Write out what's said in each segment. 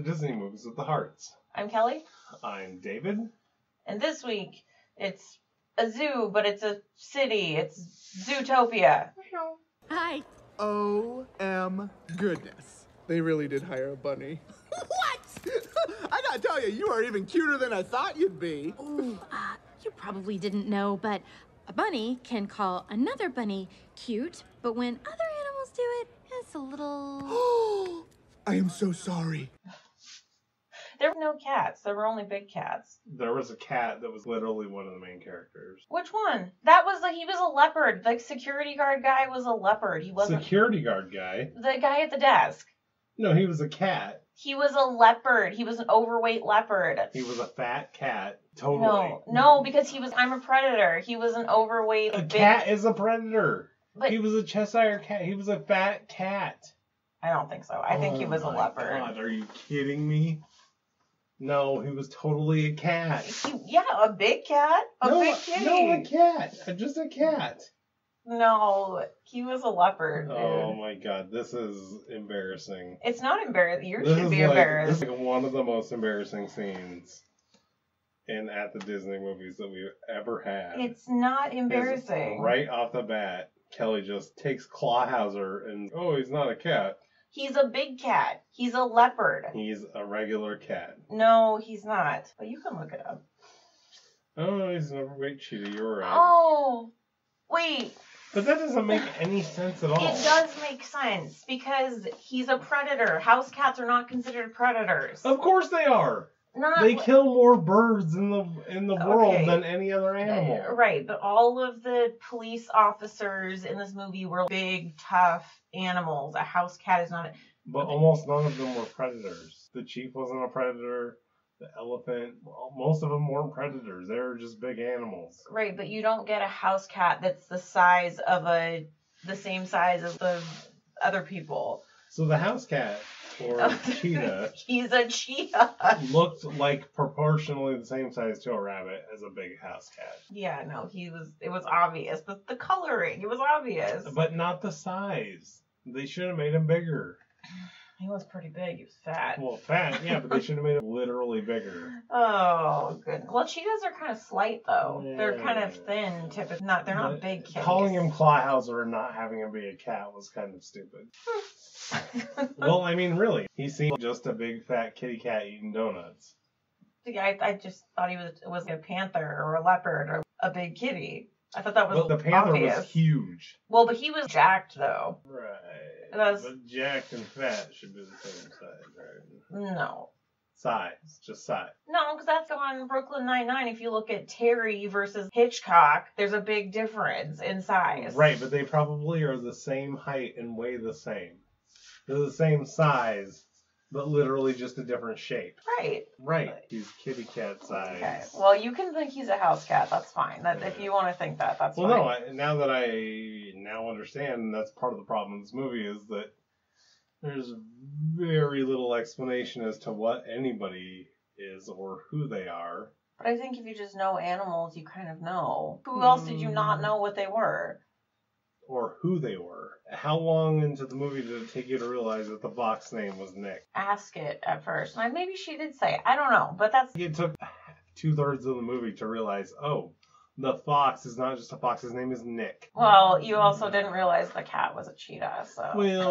Disney Movies with the Hearts. I'm Kelly. I'm David. And this week, it's a zoo, but it's a city. It's Zootopia. Hi. O-M goodness. They really did hire a bunny. What? I gotta tell you, you are even cuter than I thought you'd be. Ooh, you probably didn't know, but a bunny can call another bunny cute, but when other animals do it, it's a little... I am so sorry. There were no cats. There were only big cats. There was a cat that was literally one of the main characters. Which one? He was a leopard. The security guard guy was a leopard. He wasn't... Security guard guy? The guy at the desk. No, he was a cat. He was a leopard. He was an overweight leopard. He was a fat cat. Totally. No, because I'm a predator. He was an overweight... cat is a predator. But he was a Cheshire cat. He was a fat cat. I don't think so. I think he was a leopard. God, are you kidding me? No, he was totally a cat. A big cat. Big kitty. No, a cat. Just a cat. No, he was a leopard, dude. Oh my god, this is embarrassing. It's not embarrassing. You should be embarrassed. This is like one of the most embarrassing scenes at the Disney movies that we've ever had. It's not embarrassing. Right off the bat, Kelly just takes Clawhauser and, he's not a cat. He's a big cat. He's a leopard. He's a regular cat. No, he's not. But you can look it up. Oh, he's an overweight cheetah. You're right. Oh, wait. But that doesn't make any sense at all. It does make sense because he's a predator. House cats are not considered predators. Of course they are. They kill more birds in the world than any other animal. Right, but all of the police officers in this movie were big, tough animals. A house cat is not. But almost none of them were predators. The chief wasn't a predator. The elephant, most of them weren't predators. They were just big animals. Right, but you don't get a house cat that's the size of the same size as the other people. So the house cat, or cheetah, he's a cheetah, looked like proportionally the same size to a rabbit as a big house cat. Yeah, no, it was obvious. The coloring, it was obvious. But not the size. They should have made him bigger. He was pretty big. He was fat. Well, fat, yeah, but they should have made him literally bigger. Oh, good. Well, cheetahs are kind of slight, though. Yeah. They're kind of thin, typically. They're not big kitties. Calling him Clawhauser and not having him be a cat was kind of stupid. Well, I mean, really. He seemed just a big fat kitty cat eating donuts. Yeah, I just thought he was a panther or a leopard or a big kitty. I thought that was Well, the panther obvious. Was huge. Well, but he was jacked, though. Right. But jacked and fat should be the same size, right? No. Size. Just size. No, because that's on Brooklyn Nine-Nine. If you look at Terry versus Hitchcock, there's a big difference in size. Right, but they probably are the same height and weigh the same. They're the same size, but literally just a different shape. Right. Right. He's kitty cat size. Okay. Well, you can think he's a house cat. That's fine. If you want to think that, that's fine. Well, no. Now that I understand, that's part of the problem in this movie is that there's very little explanation as to what anybody is or who they are. But I think if you just know animals, you kind of know. Who else did you not know what they were? Or who they were. How long into the movie did it take you to realize that the fox name was Nick? Ask it at first. Maybe she did say it. I don't know, but that's... It took 2/3 of the movie to realize, the fox is not just a fox, his name is Nick. Well, you also didn't realize the cat was a cheetah, so...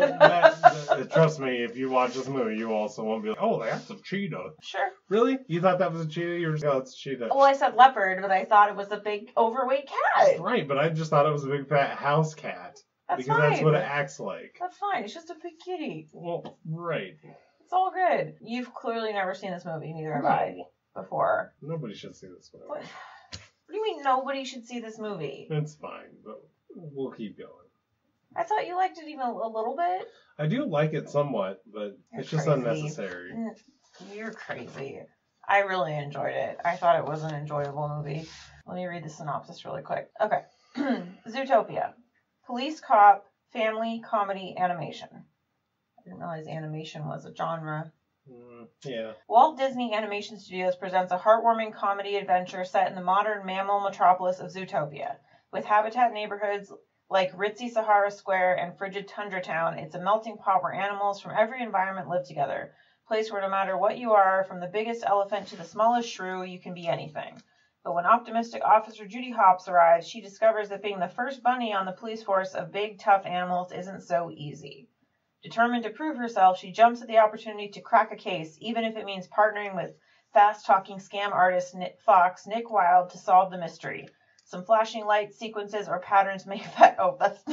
Well, trust me, if you watch this movie, you also won't be like, that's a cheetah. Sure. Really? You thought that was a cheetah? You were just, it's a cheetah. Well, I said leopard, but I thought it was a big, overweight cat. Right, but I just thought it was a big fat house cat. That's because fine. That's what it acts like. That's fine. It's just a big kitty. Well, right. It's all good. You've clearly never seen this movie, neither have I, before. Nobody should see this movie. What do you mean nobody should see this movie? It's fine, but we'll keep going. I thought you liked it even a little bit. I do like it somewhat, but it's just unnecessary. You're crazy. I really enjoyed it. I thought it was an enjoyable movie. Let me read the synopsis really quick. Okay. Zootopia. Police cop, family, comedy, animation. I didn't realize animation was a genre. Yeah. Walt Disney Animation Studios presents a heartwarming comedy adventure set in the modern mammal metropolis of Zootopia. With habitat neighborhoods like ritzy Sahara Square and frigid Tundra Town, it's a melting pot where animals from every environment live together. place where no matter what you are, from the biggest elephant to the smallest shrew, you can be anything. But when optimistic Officer Judy Hopps arrives, she discovers that being the first bunny on the police force of big, tough animals isn't so easy. Determined to prove herself, she jumps at the opportunity to crack a case, even if it means partnering with fast-talking scam artist Fox Nick Wilde to solve the mystery. Some flashing light sequences or patterns may affect... Oh, that's...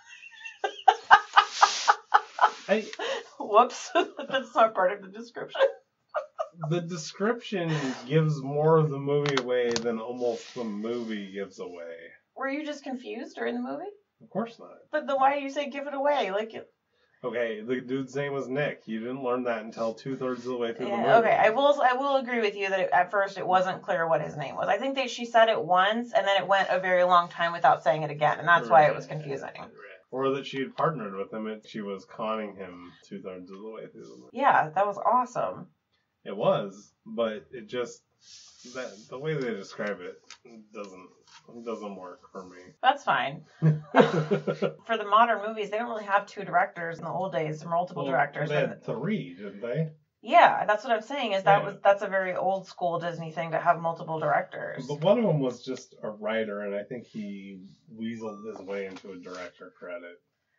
Whoops. That's not part of the description. The description gives more of the movie away than almost the movie gives away. Were you just confused during the movie? Of course not. But then why do you say give it away? Okay, the dude's name was Nick. You didn't learn that until 2/3 of the way through the movie. Okay, I will agree with you that at first it wasn't clear what his name was. I think that she said it once, and then it went a very long time without saying it again, and that's why it was confusing. Or that she had partnered with him and she was conning him 2/3 of the way through the movie. Yeah, that was awesome. It was, but it just the way they describe it doesn't work for me. That's fine. For the modern movies, they don't really have 2 directors. In the old days, multiple directors. They had 3, didn't they? Yeah, that's what I'm saying. That's a very old school Disney thing to have multiple directors. But one of them was just a writer, and I think he weaseled his way into a director credit.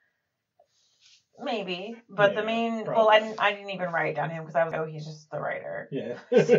Maybe, but the main... Probably. Well, I didn't even write down him because I was he's just the writer. Yeah.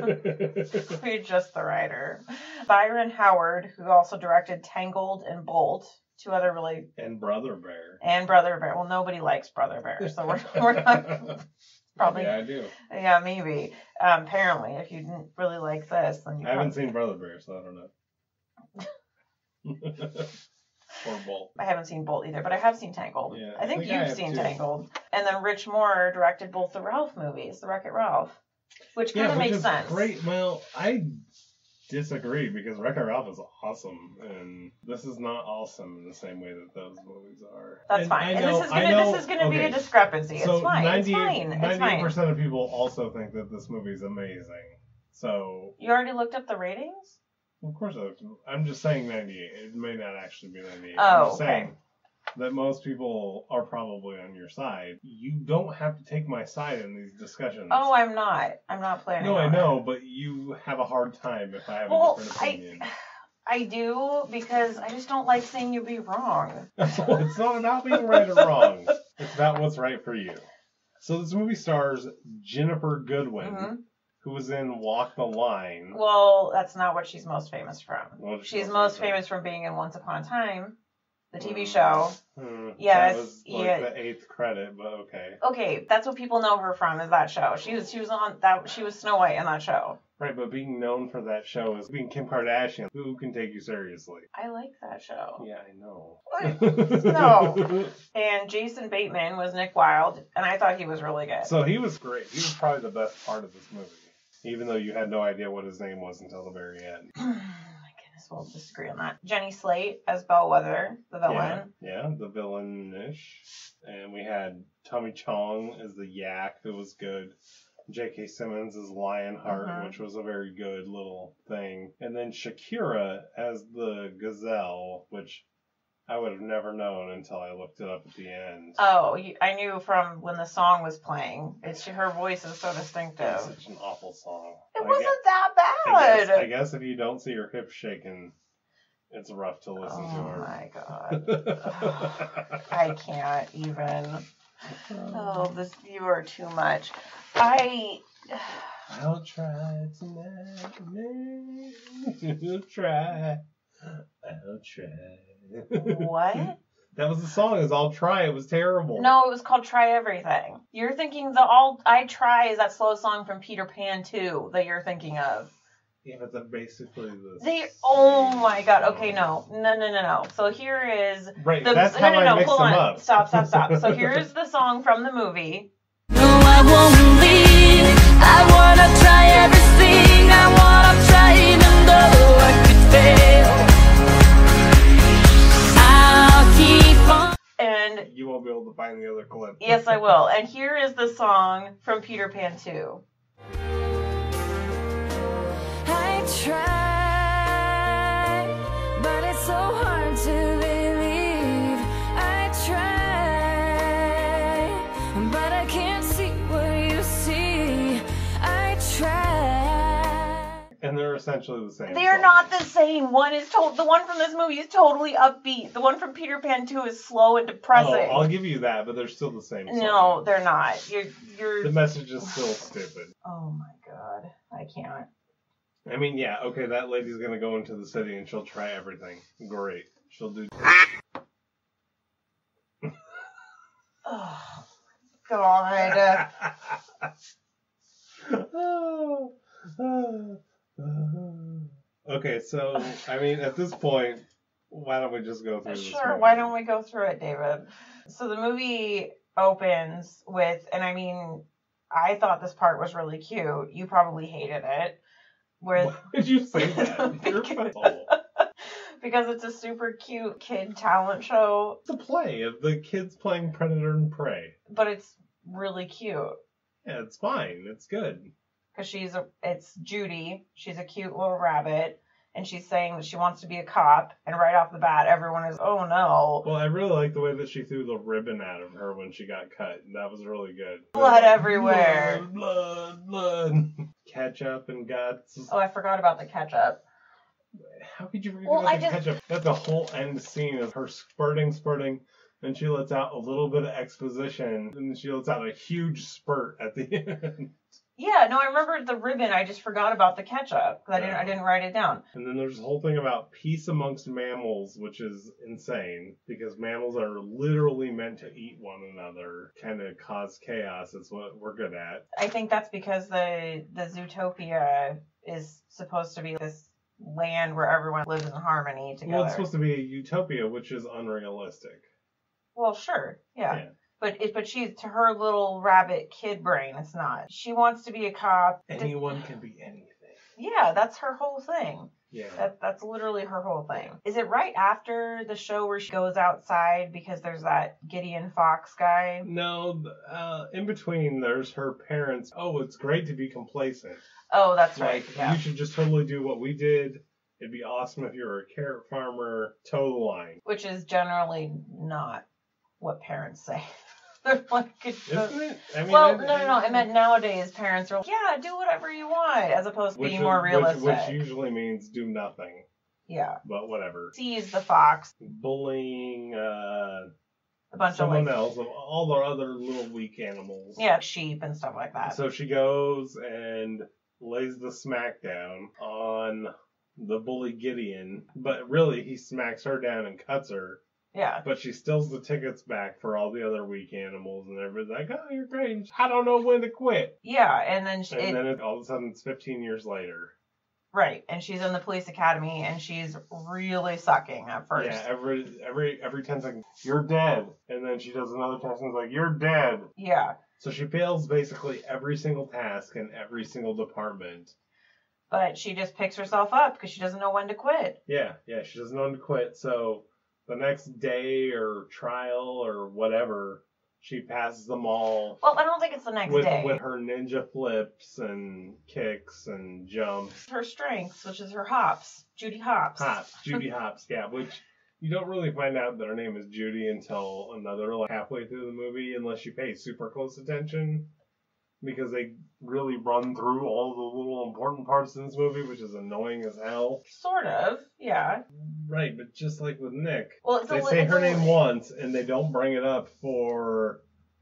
He's just the writer. Byron Howard, who also directed Tangled and Bolt, 2 other really... And Brother Bear. Well, nobody likes Brother Bear, so we're not... Probably. Yeah, I do. Yeah, maybe. Apparently, if you didn't really like this, then you... I haven't seen Brother Bear, so I don't know. Or Bolt. I haven't seen Bolt either, but I have seen Tangled. Yeah, I think you've seen Tangled. And then Rich Moore directed both the Ralph movies, the Wreck-It Ralph, which kind of makes sense. Great. Well, I disagree because Wreck-It Ralph is awesome, and this is not awesome in the same way that those movies are. That's fine. This is going to be a discrepancy. So it's fine. 98% of people also think that this movie is amazing. So you already looked up the ratings? Of course, I'm just saying 98. It may not actually be 98. Oh, I'm just okay. saying that most people are probably on your side. You don't have to take my side in these discussions. Oh, I'm not. I'm not planning No, on I know, it. but you have a hard time if I have a different opinion. I do, because I just don't like seeing you be wrong. It's not about being right or wrong. It's about what's right for you. So this movie stars Ginnifer Goodwin. Mm-hmm. Who was in Walk the Line. Well, that's not what she's most famous from. She's most famous from being in Once Upon a Time, the TV show. Yes, that was the 8th credit, but okay. Okay, that's what people know her from, is that show. She was on that. She was Snow White in that show. Right, but being known for that show is being Kim Kardashian. Who can take you seriously? I like that show. Yeah, I know. No. And Jason Bateman was Nick Wilde, and I thought he was really good. So he was great. He was probably the best part of this movie. Even though you had no idea what his name was until the very end. My goodness, we'll disagree on that. Jenny Slate as Bellwether, the villain. Yeah, the villain-ish. And we had Tommy Chong as the Yak, who was good. J.K. Simmons as Lionheart, which was a very good little thing. And then Shakira as the Gazelle, which I would have never known until I looked it up at the end. Oh, I knew from when the song was playing. Her voice is so distinctive. It's such an awful song. It wasn't that bad. I guess if you don't see her hips shaking, it's rough to listen to her. Oh my god. I can't even. Oh, you are too much. I'll try tonight. I'll try. What? That was the song. It was I'll Try. It was terrible. No, it was called Try Everything. You're thinking I Try is that slow song from Peter Pan 2 that you're thinking of. Yeah, but they're basically the same. Oh my god. Okay, no. So here is... Right, that's how I mix them up. Stop. So here's the song from the movie. No, I won't leave. I wanna try everything. I wanna try even though I could fail. And you won't be able to find the other clip. Yes, I will. And here is the song from Peter Pan 2. I try, but it's so hard to believe. I try, but I can't see what you see. essentially the same. They're not the same. The one from this movie is totally upbeat. The one from Peter Pan 2 is slow and depressing. Oh, I'll give you that, but they're still the same song. No, they're not. You're. The message is still stupid. Oh my god, I can't. I mean, yeah, okay, that lady's gonna go into the city and she'll try everything. Great. She'll do. Oh god. Okay, so, I mean, at this point, why don't we just go through this Sure, movie? why don't we go through it, David? So the movie opens with, and I mean, I thought this part was really cute. You probably hated it. Why did you say that? You're funny. Because it's a super cute kid talent show. It's a play of the kids playing Predator and Prey. But it's really cute. Yeah, it's fine. It's good. Because it's Judy. She's a cute little rabbit. And she's saying that she wants to be a cop. And right off the bat, everyone is, oh no. Well, I really like the way that she threw the ribbon out of her when she got cut. That was really good. Blood everywhere. Blood. Ketchup and guts. Oh, I forgot about the ketchup. How could you forget about the ketchup? That's the whole end scene of her spurting, and she lets out a little bit of exposition, and then she lets out a huge spurt at the end. Yeah, no, I remembered the ribbon. I just forgot about the ketchup because I didn't write it down. And then there's this whole thing about peace amongst mammals, which is insane because mammals are literally meant to eat one another, kind of cause chaos. It's what we're good at. I think that's because the Zootopia is supposed to be this land where everyone lives in harmony together. Well, it's supposed to be a utopia, which is unrealistic. Well, sure, yeah. But she's, to her little rabbit kid brain, it's not. She wants to be a cop. Anyone can be anything. Yeah, that's her whole thing. Yeah. That's literally her whole thing. Is it right after the show where she goes outside because there's that Gideon Fox guy? No, in between there's her parents. Oh, it's great to be complacent. Oh, that's right. Yeah. You should just totally do what we did. It'd be awesome if you were a carrot farmer. Toe the line. Which is generally not what parents say. They're like, isn't it? I mean, well, no. I meant nowadays parents are like, yeah, do whatever you want, as opposed to being more realistic. Which usually means do nothing. Yeah. But whatever. Sees the fox. Bullying a bunch someone of else, all the other little weak animals. Yeah, sheep and stuff like that. So she goes and lays the smackdown on the bully Gideon, but really he smacks her down and cuts her. Yeah. But she steals the tickets back for all the other weak animals, and everybody's like, oh, you're great. I don't know when to quit. Yeah, and then all of a sudden it's 15 years later. Right, and she's in the police academy, and she's really sucking at first. Yeah, every 10 seconds, you're dead. And then she does another test and is like, you're dead. Yeah. So she fails basically every single task in every single department. But she just picks herself up because she doesn't know when to quit. Yeah, she doesn't know when to quit. So the next day or trial or whatever, she passes them all. Well, I don't think it's the next day. With her ninja flips and kicks and jumps. Her strengths, which is her hops. Judy Hopps. Judy Hopps, yeah. Which you don't really find out that her name is Judy until another halfway through the movie, unless you pay super close attention. Because they really run through all the little important parts in this movie, which is annoying as hell. Sort of, yeah. Right, but just like with Nick, well, they say her name once, and they don't bring it up for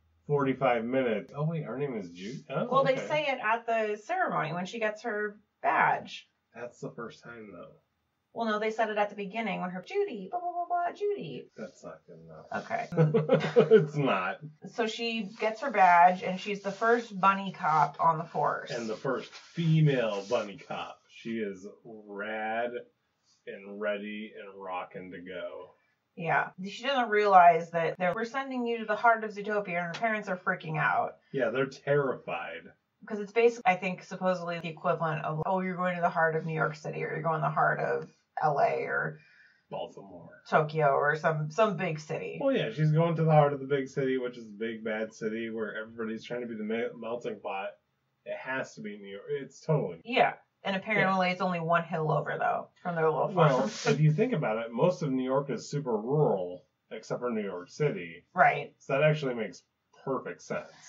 45 minutes. Oh, wait, her name is Jude? Oh, well, okay. They say it at the ceremony when she gets her badge. That's the first time, though. Well, no, they said it at the beginning when her Judy, blah, blah, blah, blah, Judy. That's not good enough. Okay. It's not. So she gets her badge, and she's the first bunny cop on the force. And the first female bunny cop. She is rad and ready and rocking to go. Yeah. She doesn't realize that we're sending you to the heart of Zootopia, and her parents are freaking out. Yeah, they're terrified. Because it's basically, I think, supposedly the equivalent of, oh, you're going to the heart of New York City, or you're going to the heart of LA, or Baltimore, Tokyo, or some big city. Well, yeah, she's going to the heart of the big city, which is the big bad city where everybody's trying to be the melting pot. It has to be New York. It's totally. Yeah, and apparently it's only one hill over, though, from their little farm. Well, if you think about it, most of New York is super rural, except for New York City. Right. So that actually makes perfect sense.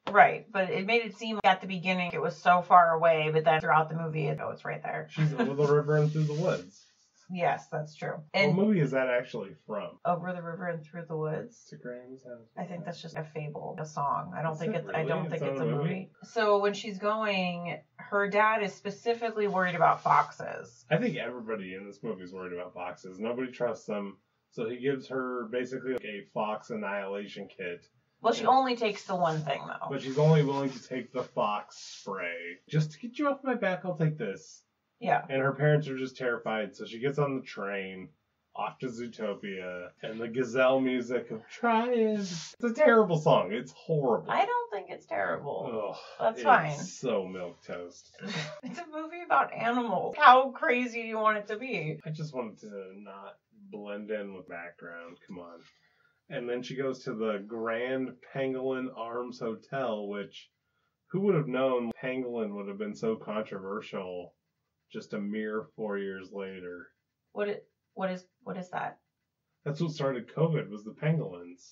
Right, but it made it seem at the beginning it was so far away, but then throughout the movie, it's right there. She's over the river and through the woods. Yes, that's true. And what movie is that actually from? Over the River and Through the Woods. It's a Graham's House. I think that's just a fable, a song. I don't think it's a movie. So when she's going, her dad is specifically worried about foxes. I think everybody in this movie is worried about foxes. Nobody trusts them. So he gives her basically like a fox annihilation kit. Well, she only takes the one thing, though. But she's only willing to take the fox spray. Just to get you off my back, I'll take this. Yeah. And her parents are just terrified, so she gets on the train, off to Zootopia, and the gazelle music of trying. It's a terrible song. It's horrible. I don't think it's terrible. Ugh, That's fine. It's so milquetoast. It's a movie about animals. How crazy do you want it to be? I just wanted to not blend in with background. Come on. And then she goes to the Grand Pangolin Arms Hotel, which, who would have known pangolin would have been so controversial just a mere 4 years later? What is that? That's what started COVID, was the pangolins.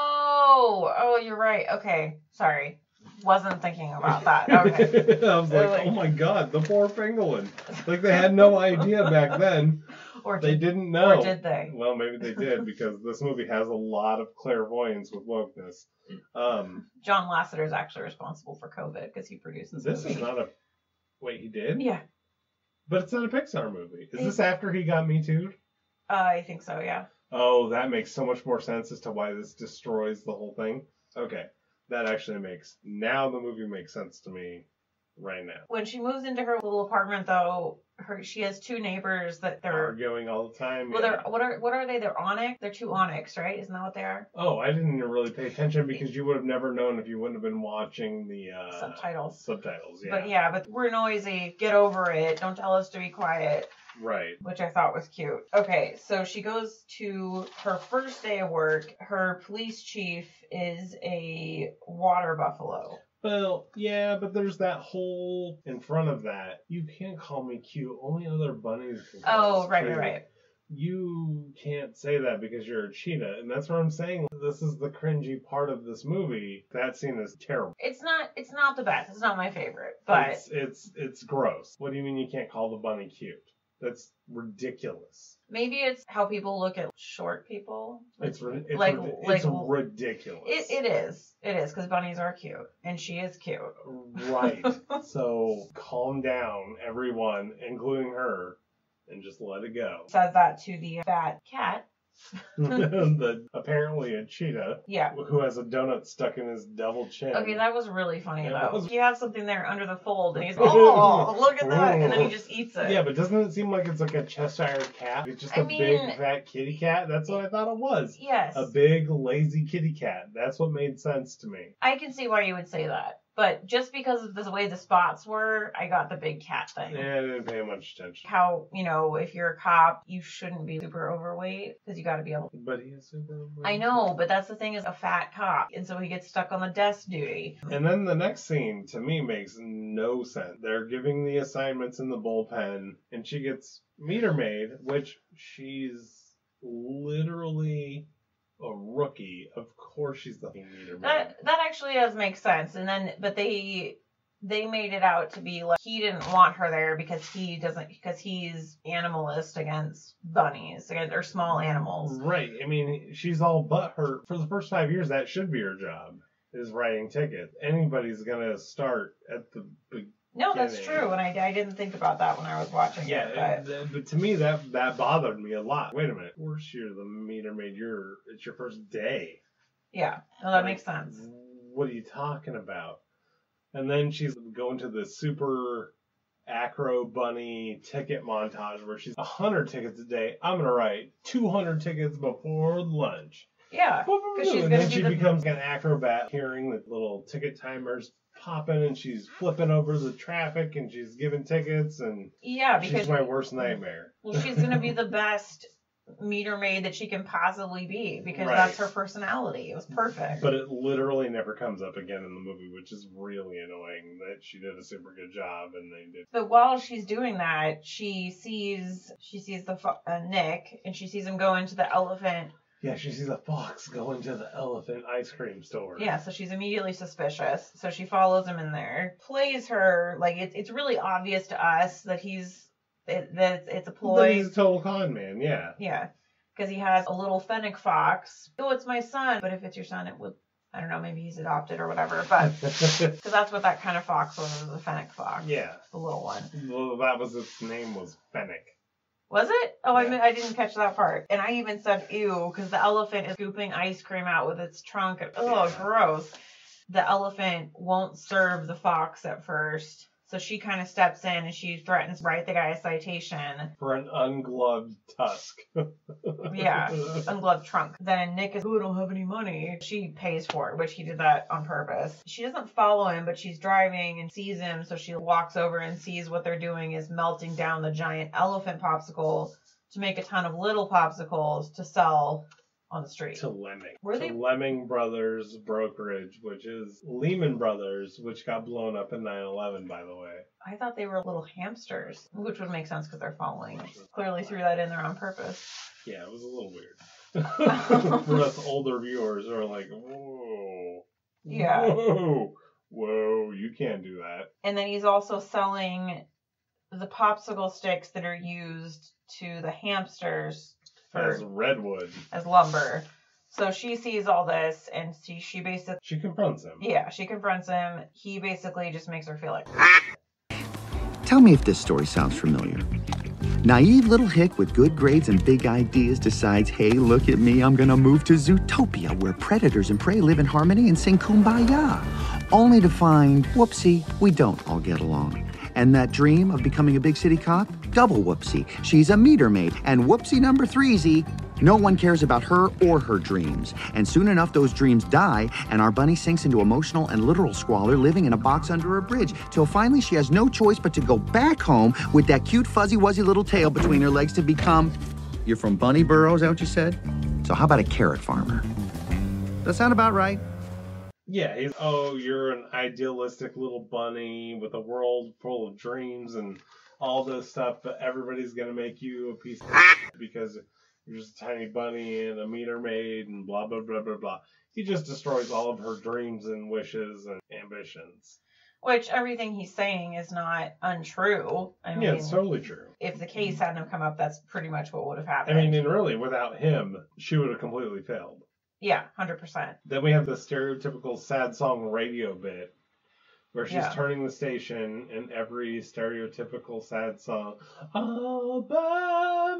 Oh, you're right. Okay, sorry. Wasn't thinking about that. Okay. I was like, oh my god, the poor pangolin. Like, they had no idea back then. Or they didn't know. Or did they? Well, maybe they did, because this movie has a lot of clairvoyance with wokeness. John Lasseter is actually responsible for COVID because he produced this movie. This is not a... Wait, he did? Yeah. But it's not a Pixar movie. Is this after he got Me Too'd? I think so, yeah. Oh, that makes so much more sense as to why this destroys the whole thing. Okay. That actually makes... Now the movie makes sense to me right now. When she moves into her little apartment, though, she has two neighbors that they're... Arguing all the time. Well, yeah. What are they? They're onyx? They're two onyx, right? Isn't that what they are? Oh, I didn't really pay attention because you would have never known if you wouldn't have been watching the... Subtitles. Subtitles, yeah. But we're noisy. Get over it. Don't tell us to be quiet. Right. Which I thought was cute. Okay, so she goes to her first day of work. Her police chief is a water buffalo. Well, yeah, but there's that whole in front of that. You can't call me cute. Only other bunnies can call us cute. Right. You can't say that because you're a cheetah, and that's what I'm saying. This is the cringy part of this movie. That scene is terrible. It's not the best. It's not my favorite, but it's gross. What do you mean you can't call the bunny cute? That's ridiculous. Maybe it's how people look at short people. It's ridiculous. It is because bunnies are cute and she is cute. Right. So calm down, everyone, including her, and just let it go. Says that to the fat cat. Apparently a cheetah. Yeah. Who has a donut stuck in his double chin. Okay, that was really funny though. He has something there under the fold and he's oh, look at that, and then he just eats it. Yeah, but doesn't it seem like it's like a Cheshire cat? It's just big fat kitty cat. That's what I thought it was. Yes. A big lazy kitty cat. That's what made sense to me. I can see why you would say that. But just because of the way the spots were, I got the big cat thing. Yeah, I didn't pay much attention. How, if you're a cop, you shouldn't be super overweight because you got to be able to. But he is super overweight. I know, but that's the thing is a fat cop. And so he gets stuck on the desk duty. And then the next scene, to me, makes no sense. They're giving the assignments in the bullpen, and she gets meter maid, which she's literally... a rookie. Of course she's the meter maid. That actually does make sense. And then, but they made it out to be like he didn't want her there because he's animalist against bunnies, or small animals. Right. I mean, she's all but her. For the first 5 years, that should be her job, is writing tickets. Anybody's gonna start at the beginning. No, that's true, and I didn't think about that when I was watching it. But to me, that bothered me a lot. Wait a minute. Of course you're the meter maid. It's your first day. Yeah, no, that makes sense. What are you talking about? And then she's going to the super acro bunny ticket montage where she's 100 tickets a day. I'm going to write 200 tickets before lunch. Yeah. And then she becomes an acrobat, hearing the little ticket timers popping, and she's flipping over the traffic, and she's giving tickets, and because she's my worst nightmare. Well, she's going to be the best meter maid that she can possibly be, because that's her personality. It was perfect. But it literally never comes up again in the movie, which is really annoying. That she did a super good job, and they did. But while she's doing that, she sees the Nick, and she sees him go into the elephant Yeah, she sees a fox go into the elephant ice cream store. Yeah, so she's immediately suspicious. So she follows him in there, plays her like it's really obvious to us that it's a ploy. He's a total con man. Yeah. Yeah, because he has a little fennec fox. Oh, it's my son. But if it's your son, it would. I don't know. Maybe he's adopted or whatever. But because that's what that kind of fox was a fennec fox. Yeah. The little one. Well, that was its name was Fennec. Was it? Oh, Yeah. I didn't catch that part. And I even said, ew, because the elephant is scooping ice cream out with its trunk. And, gross. The elephant won't serve the fox at first. So she kind of steps in and she threatens to write the guy a citation. For an ungloved tusk. Yeah, ungloved trunk. Then Nick is, I don't have any money. She pays for it, which he did that on purpose. She doesn't follow him, but she's driving and sees him. So she walks over and sees what they're doing is melting down the giant elephant popsicle to make a ton of little popsicles to sell on the street. To Lemming. Were they? Lemming Brothers Brokerage, which is Lehman Brothers, which got blown up in 9/11, by the way. I thought they were little hamsters, which would make sense because they're following. Clearly threw that in there on purpose. Yeah, it was a little weird. For us older viewers who are like, whoa. Yeah. Whoa, you can't do that. And then he's also selling the popsicle sticks that are used to the hamsters As redwood. as lumber. So she sees all this and she basically... She confronts him. Yeah, she confronts him. He basically just makes her feel like... Tell me if this story sounds familiar. Naive little hick with good grades and big ideas decides, hey, look at me, I'm gonna move to Zootopia, where predators and prey live in harmony and sing kumbaya. Only to find, whoopsie, we don't all get along. And that dream of becoming a big city cop? Double whoopsie. She's a meter maid. And whoopsie number threesy, no one cares about her or her dreams. And soon enough, those dreams die, and our bunny sinks into emotional and literal squalor, living in a box under a bridge, till finally she has no choice but to go back home with that cute, fuzzy-wuzzy little tail between her legs to become... You're from Bunny Burrow, is that what you said? So how about a carrot farmer? Does that sound about right? Yeah, he's, oh, you're an idealistic little bunny with a world full of dreams and all this stuff, but everybody's going to make you a piece of because you're just a tiny bunny and a meter maid and blah, blah, blah, blah, blah. He just destroys all of her dreams and wishes and ambitions. Which everything he's saying is not untrue. I mean, Yeah, it's totally true. If the case hadn't have come up, that's pretty much what would have happened. I mean, and really, without him, she would have completely failed. Yeah, 100%. Then we have the stereotypical sad song radio bit, where she's Yeah. turning the station in every stereotypical sad song, all by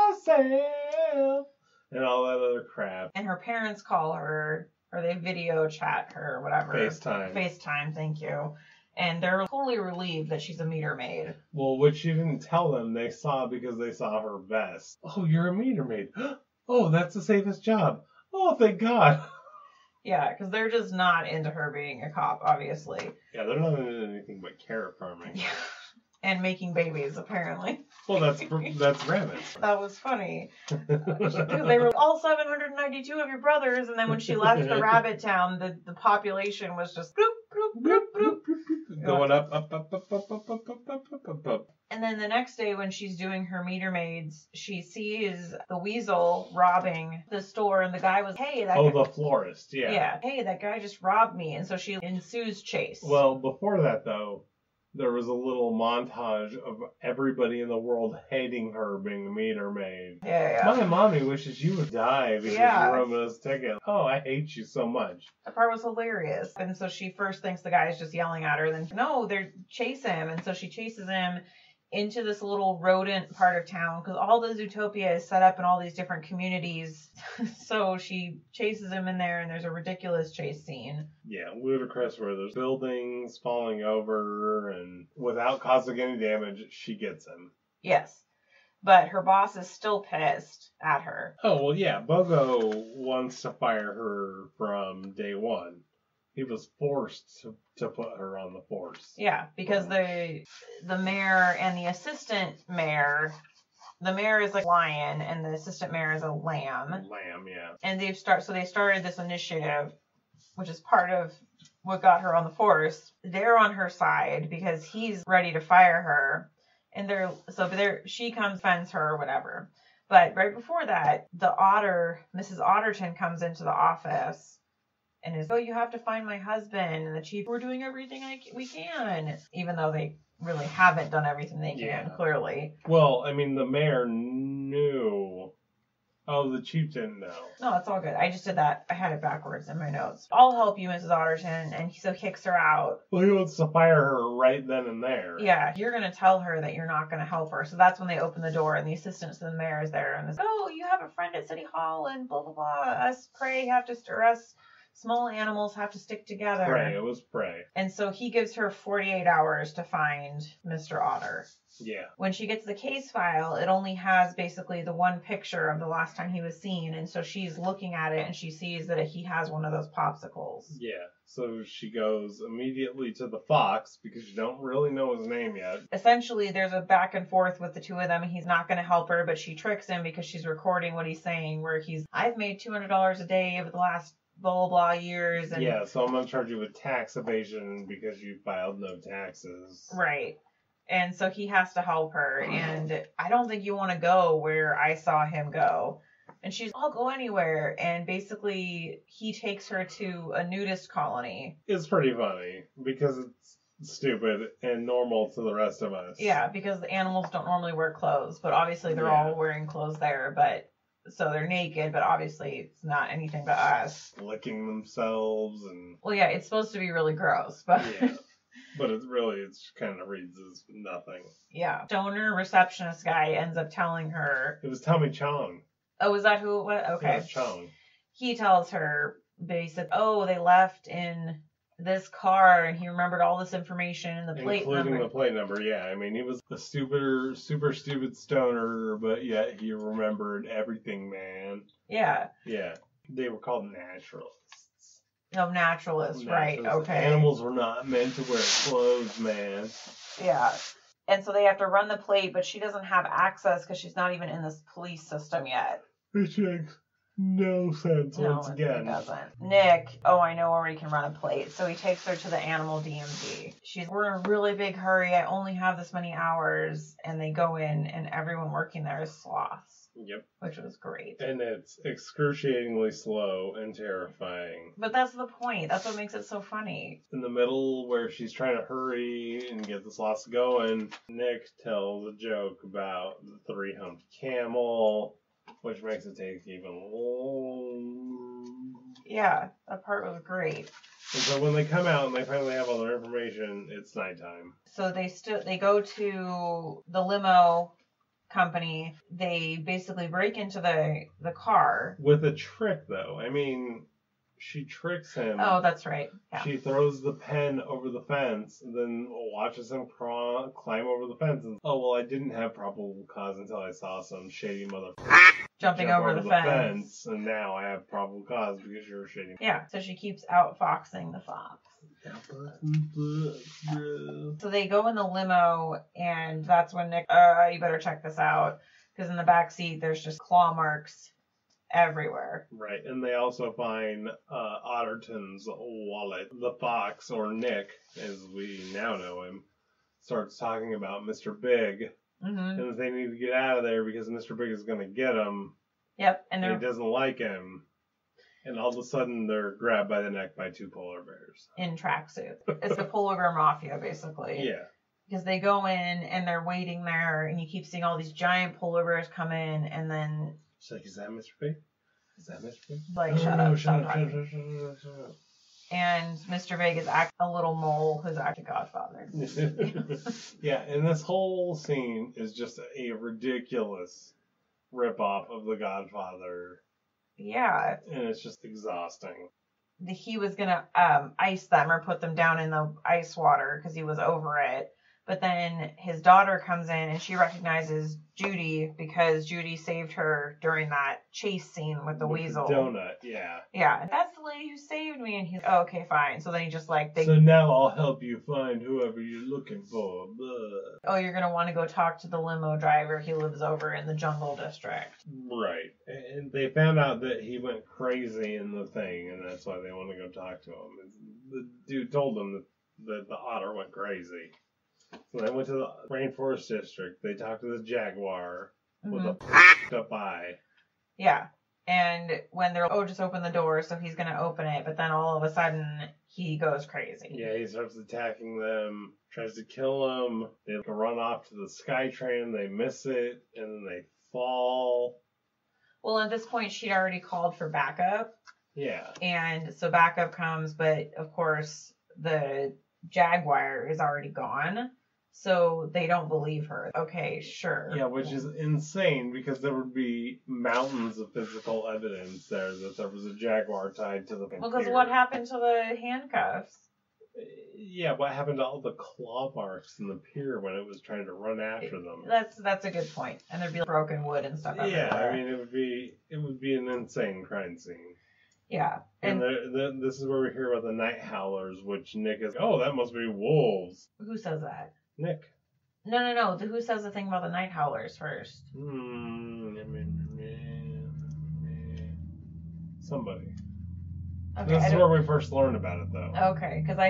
myself, and all that other crap. And her parents call her, or they video chat her, or whatever. FaceTime. FaceTime, thank you. And they're totally relieved that she's a meter maid. Well, which she didn't tell them, they saw because they saw her vest. Oh, you're a meter maid. Oh, that's the safest job. Oh, thank God. Yeah, because they're just not into her being a cop, obviously. Yeah, they're not into anything but carrot farming. Yeah. And making babies, apparently. Well, that's rabbits. That was funny. Because they were all 792 of your brothers, and then when she left the rabbit town, the population was just bloop, bloop, bloop, bloop. Going up, up, up, up, up, up, up, up, up, up, up. And then the next day when she's doing her meter maids, she sees the weasel robbing the store, and the guy was, hey, that guy... the florist, yeah. Yeah, hey, that guy just robbed me, and so she ensues chase. Well, before that, though, there was a little montage of everybody in the world hating her being a meter maid. Yeah. My mommy wishes you would die because Yeah. you wrote us ticket. Oh, I hate you so much. That part was hilarious. And so she first thinks the guy's just yelling at her, and then, no, they're chase him. And so she chases him into this little rodent part of town, because all the Zootopia is set up in all these different communities. So she chases him in there, and there's a ridiculous chase scene. Yeah, ludicrous, where there's buildings falling over, and without causing any damage, she gets him. Yes. But her boss is still pissed at her. Oh, well, yeah, Bogo wants to fire her from day one. He was forced to put her on the force. Yeah, because the mayor and the assistant mayor, the mayor is a lion and the assistant mayor is a lamb. Lamb, yeah. And they started this initiative, which is part of what got her on the force. They're on her side because he's ready to fire her, and she comes, fends her or whatever. But right before that, Mrs. Otterton comes into the office and is, oh, you have to find my husband. And the chief, we're doing everything we can. Even though they really haven't done everything they can, clearly. Well, I mean, the mayor knew. Oh, the chief didn't know. No, it's all good. I just did that. I had it backwards in my notes. I'll help you, Mrs. Otterton. And so kicks her out. Well, he wants to fire her right then and there. Yeah, you're going to tell her that you're not going to help her. So that's when they open the door and the assistant to the mayor is there. And is, oh, you have a friend at City Hall and blah, blah, blah. Us small animals have to stick together. Prey. It was prey. And so he gives her 48 hours to find Mr. Otter. Yeah. When she gets the case file, it only has basically the one picture of the last time he was seen. And so she's looking at it and she sees that he has one of those popsicles. Yeah. So she goes immediately to the fox because you don't really know his name yet. Essentially, there's a back and forth with the two of them. He's not going to help her, but she tricks him because she's recording what he's saying, where I've made $200 a day over the last blah, blah, blah years. And yeah, so I'm going to charge you with tax evasion because you filed no taxes. Right. And so he has to help her. And I don't think you want to go where I saw him go. And she's, I'll go anywhere. And basically, he takes her to a nudist colony. It's pretty funny because it's stupid and normal to the rest of us. Yeah, because the animals don't normally wear clothes. But obviously, they're all wearing clothes there. So they're naked, but obviously it's not anything but us. Licking themselves and... Well, yeah, it's supposed to be really gross, but... Yeah. But it kind of reads as nothing. Yeah. Stoner receptionist guy ends up telling her... It was Tommy Chong. Oh, was that who it was? Okay. Yeah, Chong. He tells her, basically, oh, they left in this car, and he remembered all this information and the plate number. Including the plate number, yeah. I mean, he was a super stupid stoner, but yet he remembered everything, man. Yeah. Yeah. They were called naturalists. No, naturalists, right, okay. Animals were not meant to wear clothes, man. Yeah. And so they have to run the plate, but she doesn't have access because she's not even in this police system yet. Which makes no sense once again. It doesn't. Nick, I know where he can run a plate. So he takes her to the animal DMV. We're in a really big hurry. I only have this many hours. And they go in, and everyone working there is sloths. Yep. Which was great. And it's excruciatingly slow and terrifying. But that's the point. That's what makes it so funny. In the middle, where she's trying to hurry and get the sloths going, Nick tells a joke about the three-humped camel, which makes it take even longer. Yeah, that part was great. And so when they come out and they finally have all their information, it's nighttime. So they go to the limo company. They basically break into the car. With a trick, though. I mean, she tricks him. Oh, that's right. Yeah. She throws the pen over the fence and then watches him climb over the fence. And, I didn't have probable cause until I saw some shady mother jumping over the fence. And now I have probable cause because you're shady. Yeah, so she keeps outfoxing the fox. So they go in the limo, and that's when Nick, you better check this out, because in the back seat there's just claw marks everywhere. Right, and they also find Otterton's wallet. The fox, or Nick, as we now know him, starts talking about Mr. Big, and that they need to get out of there because Mr. Big is going to get him. Yep, and he doesn't like him. And all of a sudden, they're grabbed by the neck by two polar bears. In tracksuit. It's the polar bear mafia, basically. Yeah. Because they go in, and they're waiting there, and you keep seeing all these giant polar bears come in, and then... She's like, is that Mr. Big? Is that Mr. Big? Like, shut up. And Mr. Big is a little mole who's actually Godfather. Yeah, and this whole scene is just a ridiculous ripoff of The Godfather. Yeah. And it's just exhausting. He was going to ice them or put them down in the ice water because he was over it. But then his daughter comes in and she recognizes Judy because Judy saved her during that chase scene with the weasel. The donut, yeah. Yeah, that's the lady who saved me. And he's, oh, okay, fine. So then he just So now I'll help you find whoever you're looking for. Blah. Oh, you're going to want to go talk to the limo driver. He lives over in the jungle district. Right. And they found out that he went crazy in the thing, and that's why they want to go talk to him. The dude told them that the otter went crazy. So they went to the rainforest district. They talked to the jaguar. with a f***ed up eye. Yeah. And when they're, oh, just open the door, so he's going to open it, but then all of a sudden, he goes crazy. Yeah, he starts attacking them, tries to kill them. They run off to the SkyTrain, they miss it, and then they fall. Well, at this point, she'd already called for backup. Yeah. And so backup comes, but of course, the Jaguar is already gone. So they don't believe her. Okay, sure. Yeah, which is insane because there would be mountains of physical evidence there that there was a Jaguar tied to the pier. Well, because what happened to the handcuffs? Yeah, what happened to all the claw marks in the pier when it was trying to run after them? That's a good point. And there'd be broken wood and stuff everywhere. Yeah, I mean, it would be an insane crime scene. Yeah. And this is where we hear about the night howlers, which Nick is, oh, that must be wolves. Who says that? Nick. No. Who says the thing about the night howlers first? Somebody. Okay, this is where we first learned about it, though. Okay, because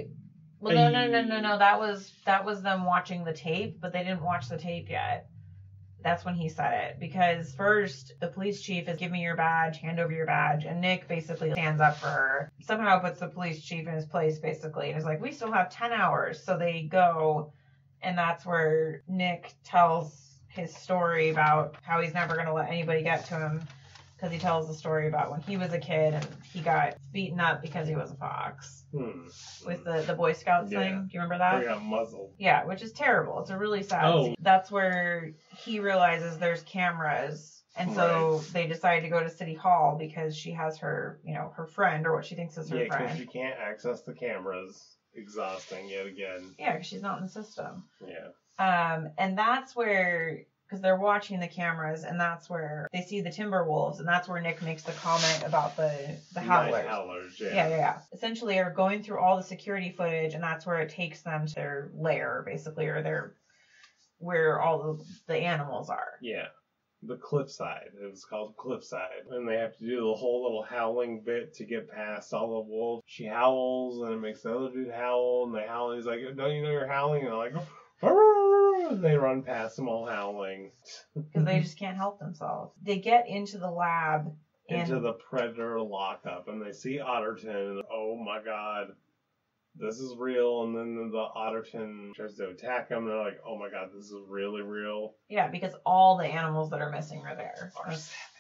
no. That was them watching the tape, but they didn't watch the tape yet. That's when he said it. Because first, the police chief is, give me your badge, hand over your badge. And Nick basically stands up for her. Somehow puts the police chief in his place, basically. And is like, we still have 10 hours. So they go. And that's where Nick tells his story about how he's never going to let anybody get to him. Because he tells the story about when he was a kid and he got beaten up because he was a fox. With the Boy Scouts thing. Do you remember that? He got muzzled. Yeah, which is terrible. It's a really sad scene. That's where he realizes there's cameras. And so they decide to go to City Hall because she has her, her friend, or what she thinks is her friend. Yeah, because she can't access the cameras. Exhausting yet again. Yeah, because she's not in the system. Yeah. And that's where, because they're watching the cameras, and that's where they see the Timberwolves, and that's where Nick makes the comment about the howlers. Night howlers, Yeah. Essentially, are going through all the security footage, and that's where it takes them to their lair, basically, or where all the animals are. Yeah. The cliffside. It was called Cliffside. And they have to do the whole little howling bit to get past all the wolves. She howls, and it makes the other dude howl, and they howl, and he's like, don't you know you're howling? And they're like, arr! And they run past them all howling. Because they just can't help themselves. They get into the lab. Into the predator lockup, and they see Otterton, and oh my god, this is real. And then the Otterton tries to attack them, and they're like, oh my god, this is really real. Yeah, because all the animals that are missing are there. Are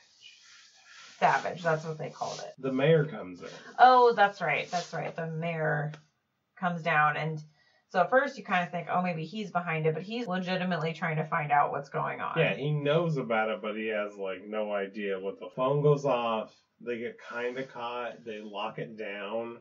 savage, that's what they called it. The mayor comes in. Oh, that's right. The mayor comes down, and so at first you kind of think, oh, maybe he's behind it, but he's legitimately trying to find out what's going on. Yeah, he knows about it, but he has, no idea what the phone goes off. They get kind of caught. They lock it down.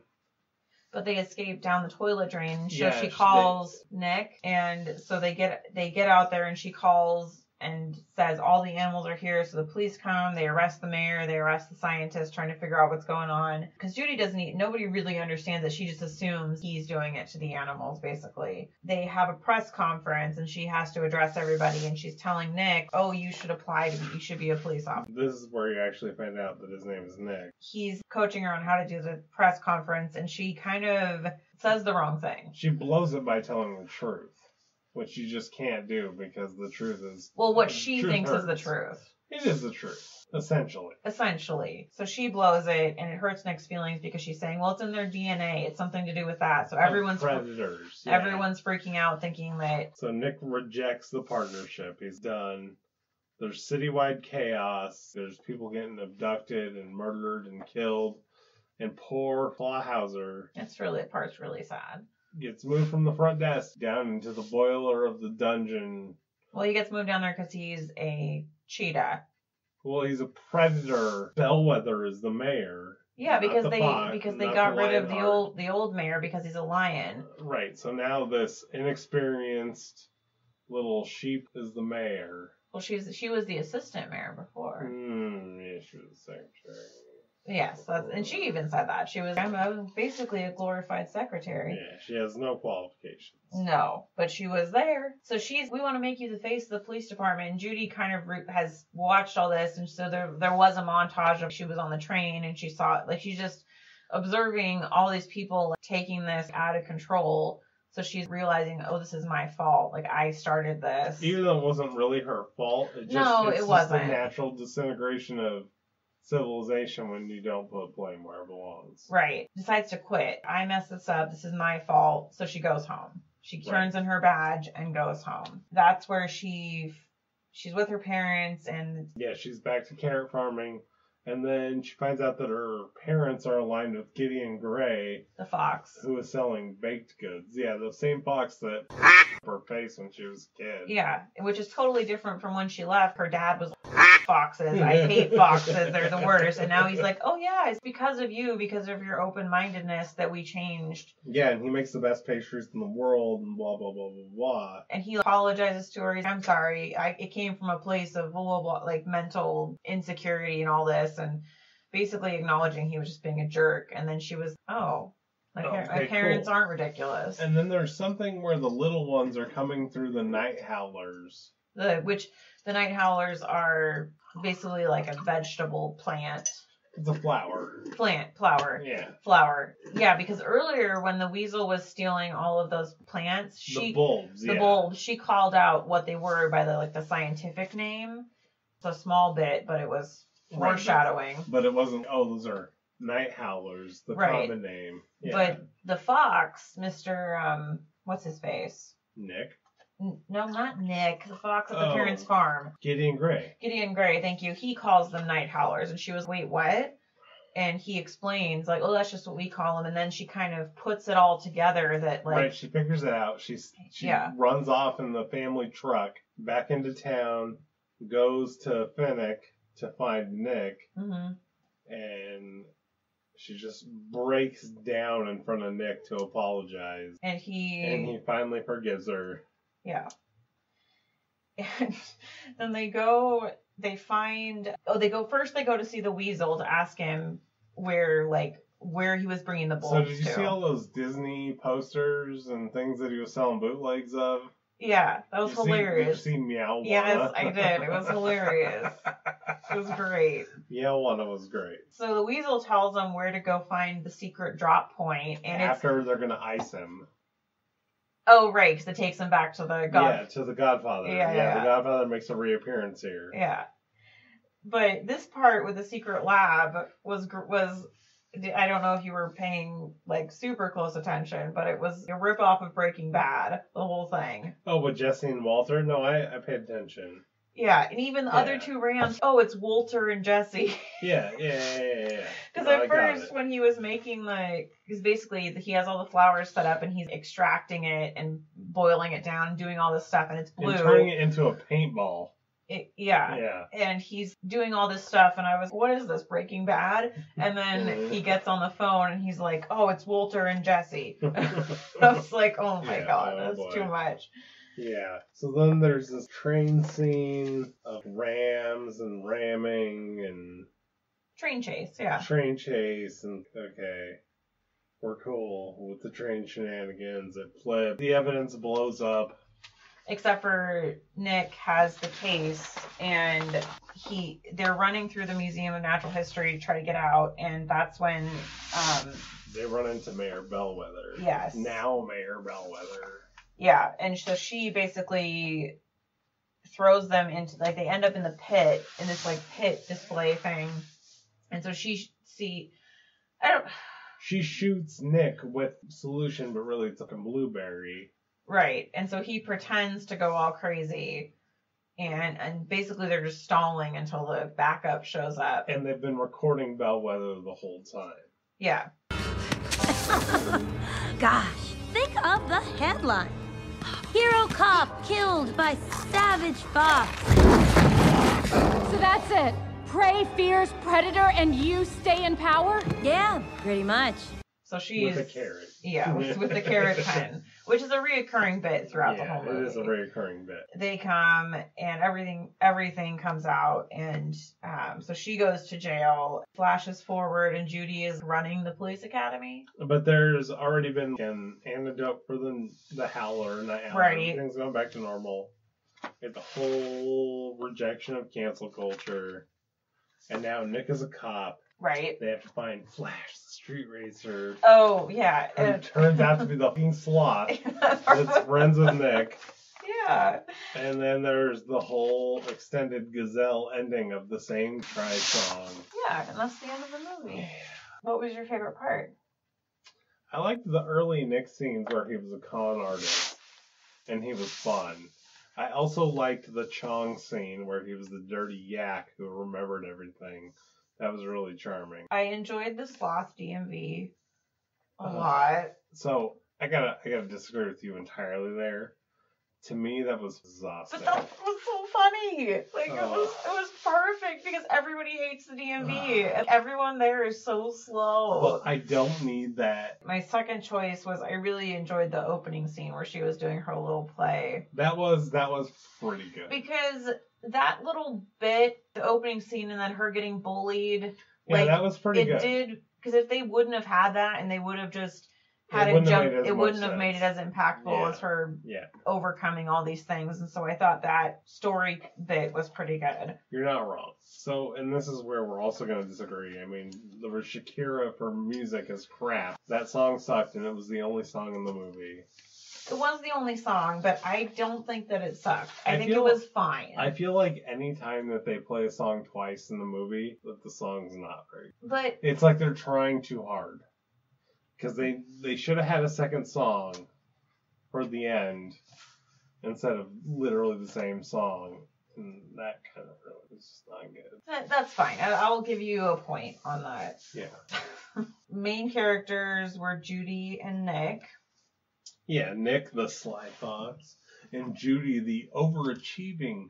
But they escape down the toilet drain. So she calls Nick, and so they get out there, and she calls and says all the animals are here. So the police come, they arrest the mayor, they arrest the scientist, trying to figure out what's going on. Because Judy nobody really understands it. She just assumes he's doing it to the animals, basically. They have a press conference, and she has to address everybody, and she's telling Nick, oh, you should you should be a police officer. This is where you actually find out that his name is Nick. He's coaching her on how to do the press conference, and she kind of says the wrong thing. She blows it by telling the truth. Which you just can't do because the truth is... Well, what she thinks is the truth. It is the truth, essentially. So she blows it, and it hurts Nick's feelings because she's saying, well, it's in their DNA. It's something to do with that. So everyone's predators. Yeah. Everyone's freaking out, thinking that... So Nick rejects the partnership. He's done. There's citywide chaos. There's people getting abducted and murdered and killed. And poor Clawhauser... The part's really sad. Gets moved from the front desk down into the boiler of the dungeon. Well, he gets moved down there because he's a cheetah. Well, he's a predator. Bellwether is the mayor. Yeah, because they got rid of the old mayor because he's a lion. Right. So now this inexperienced little sheep is the mayor. Well, she was the assistant mayor before. Yeah, she was the secretary. Yes, and she even said that. I'm basically a glorified secretary. Yeah, she has no qualifications. No, but she was there. So we want to make you the face of the police department. And Judy kind of has watched all this. And so there was a montage of she was on the train and she saw it. She's just observing all these people taking this out of control So she's realizing, oh, this is my fault. Like, I started this. Even though it wasn't really her fault. It's it wasn't. Just the natural disintegration of civilization when you don't put blame where it belongs. Right. Decides to quit. I messed this up. This is my fault. So she goes home. She turns in her badge and goes home. That's where she's with her parents and... Yeah, she's back to carrot farming. And then she finds out that her parents are aligned with Gideon Gray. The fox. Who is selling baked goods. Yeah, the same fox that her face when she was a kid. Yeah, which is totally different from when she left. Her dad was foxes. I hate foxes. They're the worst. And now he's like, oh yeah, it's because of you, because of your open-mindedness that we changed. Yeah, and he makes the best pastries in the world and blah, blah, blah, blah, blah. And he apologizes to her. I'm sorry. It came from a place of blah, blah, blah, like mental insecurity and all this. And basically acknowledging he was just being a jerk. And then she was, my parents aren't ridiculous. And then there's something where the little ones are coming through the night howlers. Which the night howlers are basically like a vegetable plant. It's a flower. Flower. Yeah. Flower. Yeah, because earlier when the weasel was stealing all of those plants, the bulbs, she called out what they were by the scientific name. It's a small bit, but it was foreshadowing. But it wasn't, those are night howlers, the common name. Yeah. But the fox, Mr. What's his face? Nick? No, not Nick. The fox at the parents' farm. Gideon Gray. Gideon Gray, thank you. He calls them night howlers. And she was, wait, what? And he explains, like, oh, that's just what we call them. And then she kind of puts it all together that, like... Right, she figures it out. She runs off in the family truck back into town, goes to Finnick to find Nick, and she just breaks down in front of Nick to apologize. And he finally forgives her. Yeah. And then they go to see the weasel to ask him where he was bringing the bulbs. So did you see all those Disney posters and things that he was selling bootlegs of? Yeah, that was hilarious. Did you see Meow Wana? Yes, I did. It was hilarious. It was great. Meow Wana was great. So the weasel tells them where to go find the secret drop point, and after they're gonna ice him. Oh, right, because it takes him back to the to the Godfather. Yeah, the Godfather makes a reappearance here. Yeah. But this part with the secret lab was I don't know if you were paying super close attention, but it was a ripoff of Breaking Bad, the whole thing. Oh, with Jesse and Walter? No, I paid attention. Yeah, and even the other two rounds, it's Walter and Jesse. Yeah. Because at first, when he was making because basically he has all the flowers set up and he's extracting it and boiling it down and doing all this stuff, and it's blue. And turning it into a paintball. Yeah. And he's doing all this stuff, and I was, what is this, Breaking Bad? And then he gets on the phone, and he's like, oh, it's Walter and Jesse. I was like, oh my God, that's too much. Yeah. So then there's this train scene of rams and ramming and... Train chase, yeah. Train chase, and okay. We're cool with the train shenanigans at Flip. The evidence blows up. Except for Nick has the case, and they're running through the Museum of Natural History to try to get out, and that's when they run into Mayor Bellwether. Yes. Now Mayor Bellwether. Yeah, and so she basically throws them into they end up in the pit, in this pit display thing, and so she shoots Nick with solution, but really it's like a blueberry. Right, and so he pretends to go all crazy, and basically they're just stalling until the backup shows up. And they've been recording Bellwether the whole time. Yeah. Gosh, think of the headline. Hero cop killed by savage fox. So that's it. Prey fears predator and you stay in power? Yeah, pretty much. So she's... With a carrot. Yeah, with the carrot pen, which is a reoccurring bit throughout the whole movie. It is a reoccurring bit. They come, and everything comes out, and so she goes to jail, flashes forward, and Judy is running the police academy. But there's already been an antidote for the howler, night howler. Right. Everything's going back to normal. It's a whole rejection of cancel culture. And now Nick is a cop. Right. They have to find Flash, the street racer. Oh, yeah. Who turns out to be the fucking sloth that's friends with Nick. Yeah. And then there's the whole extended Gazelle ending of the same Try song. Yeah, and that's the end of the movie. Yeah. What was your favorite part? I liked the early Nick scenes where he was a con artist, and he was fun. I also liked the Chong scene where he was the dirty yak who remembered everything. That was really charming. I enjoyed the sloth DMV a lot. So I gotta disagree with you entirely there. To me, that was exhausting. But that was so funny. Like it was perfect because everybody hates the DMV and everyone there is so slow. Well, I don't need that. My second choice was I really enjoyed the opening scene where she was doing her little play. That was pretty good. Because that little bit, the opening scene, and then her getting bullied. Yeah, that was pretty good. It did, because if they wouldn't have had that and they would have just had it jump, it wouldn't have made it as impactful as her overcoming all these things. And so I thought that story bit was pretty good. You're not wrong. So, and this is where we're also going to disagree. I mean, the Shakira for music is crap. That song sucked, and it was the only song in the movie. It was the only song, but I don't think that it sucked. I think it was fine. I feel like any time that they play a song twice in the movie, that the song's not very good. But it's like they're trying too hard. Because they should have had a second song for the end instead of literally the same song. And that kind of really is not good. That's fine. I'll give you a point on that. Yeah. Main characters were Judy and Nick. Yeah, Nick the Sly Fox, and Judy the overachieving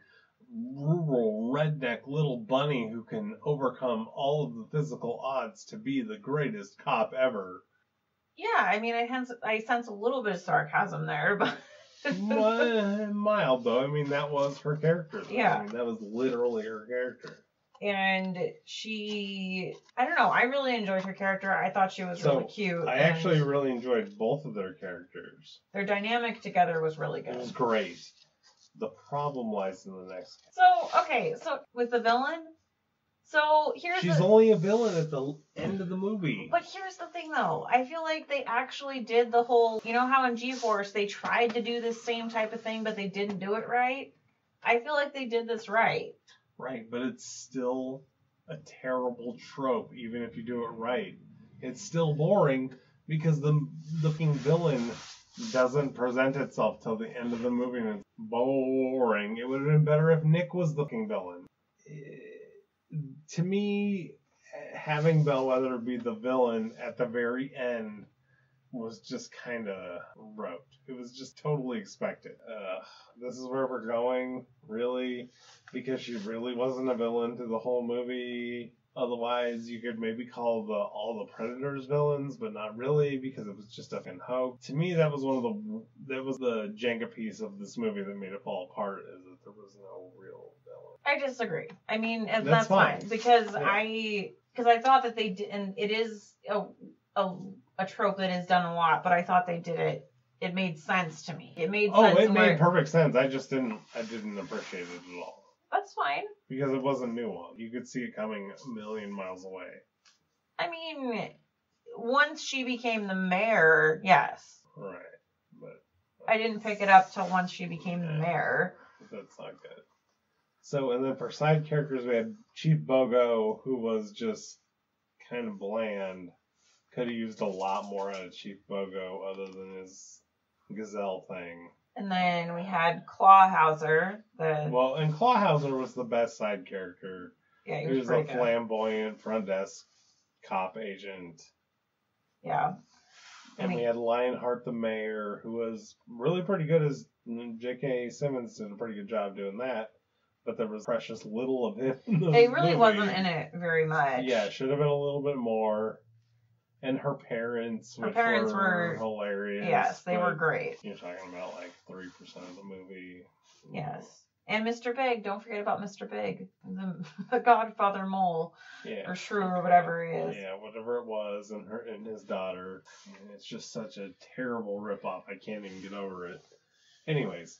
rural redneck little bunny who can overcome all of the physical odds to be the greatest cop ever. Yeah, I mean, I sense a little bit of sarcasm there, but... Mild, though. I mean, that was her character, though. Yeah. I mean, that was literally her character. And she... I don't know, I really enjoyed her character. I thought she was really cute. I actually really enjoyed both of their characters. Their dynamic together was really good. It was great. The problem lies in the next. So with the villain... So She's only a villain at the end of the movie. But here's the thing, though. I feel like they actually did the whole... You know how in G-Force they tried to do this same type of thing, but they didn't do it right? I feel like they did this right. Right, but it's still a terrible trope, even if you do it right. It's still boring because the looking villain doesn't present itself till the end of the movie, and it's boring. It would have been better if Nick was the looking villain. To me, having Bellwether be the villain at the very end was just kind of rote. It was just totally expected. This is where we're going, really, because she really wasn't a villain through the whole movie. Otherwise, you could maybe call all the Predators villains, but not really, because it was just a fucking hoax. To me, that was the Jenga piece of this movie that made it fall apart, is that there was no real villain. I disagree. I mean, and that's fine, because I thought that they did, and it is a trope that is done a lot, but I thought they did it. It made sense to me. It made sense. Oh, it made perfect sense. I didn't appreciate it at all. That's fine. Because it wasn't nuanced. You could see it coming a million miles away. I mean, once she became the mayor, yes. Right. But I didn't pick it up till once she became the mayor. That's not good. So, and then for side characters, we had Chief Bogo, who was just kind of bland. Could have used a lot more out of Chief Bogo other than his gazelle thing. And then we had Clawhauser. And Clawhauser was the best side character. Yeah, he was a flamboyant front desk cop agent. Yeah. And we had Lionheart the mayor, who was really pretty good as J.K. Simmons did a pretty good job doing that. But there was precious little of him in the movie. It really wasn't in it very much. Yeah, it should have been a little bit more. And her parents were hilarious. Yes, they were great. You're talking about like 3% of the movie. Yes. And Mr. Big. Don't forget about Mr. Big. The Godfather mole. Yeah. Or Shrew or whatever he is. Yeah, whatever it was. And his daughter. And it's just such a terrible ripoff. I can't even get over it. Anyways.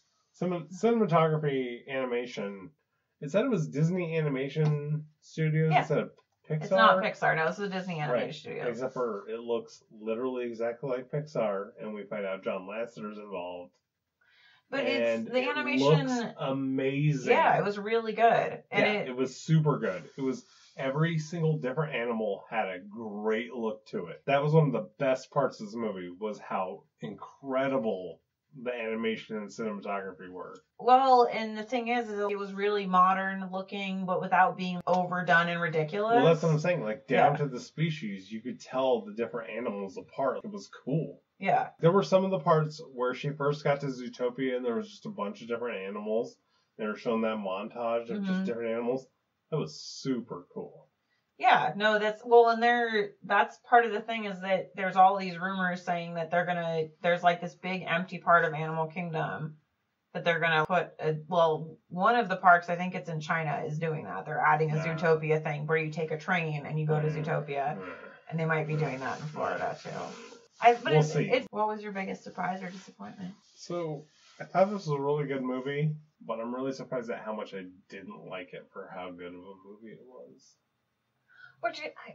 Cinematography, animation. It said it was Disney Animation Studios instead of Pixar. It's not Pixar. No, this is a Disney animated Right. studio. Except for it looks literally exactly like Pixar, and we find out John Lasseter's involved. But and it's the it animation. Looks amazing. Yeah, it was really good, and it was super good. It was every single different animal had a great look to it. That was one of the best parts of this movie, was how incredible the animation and cinematography were. Well, and the thing is it was really modern looking, but without being overdone and ridiculous. Well, that's what I'm saying. Like, down to the species, you could tell the different animals apart. It was cool. Yeah. There were some of the parts where she first got to Zootopia and there was just a bunch of different animals. They were showing that montage of just different animals. That was super cool. Yeah, no, that's part of the thing, is that there's all these rumors saying that there's like this big empty part of Animal Kingdom that they're gonna put, one of the parks, I think it's in China, is doing that. They're adding a Zootopia thing where you take a train and you go to Zootopia, and they might be doing that in Florida too. We'll see. What was your biggest surprise or disappointment? So, I thought this was a really good movie, but I'm really surprised at how much I didn't like it for how good of a movie it was. Which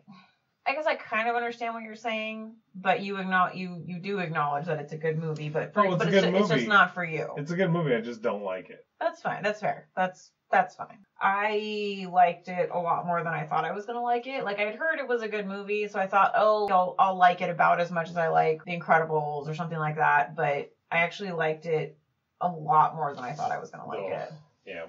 I guess I kind of understand what you're saying, but you do acknowledge that it's a good movie, but it's just not for you. It's a good movie. I just don't like it. That's fine. That's fair. That's fine. I liked it a lot more than I thought I was gonna like it. Like, I'd heard it was a good movie, so I thought, I'll like it about as much as I like The Incredibles or something like that. But I actually liked it a lot more than I thought I was gonna like it. Yeah,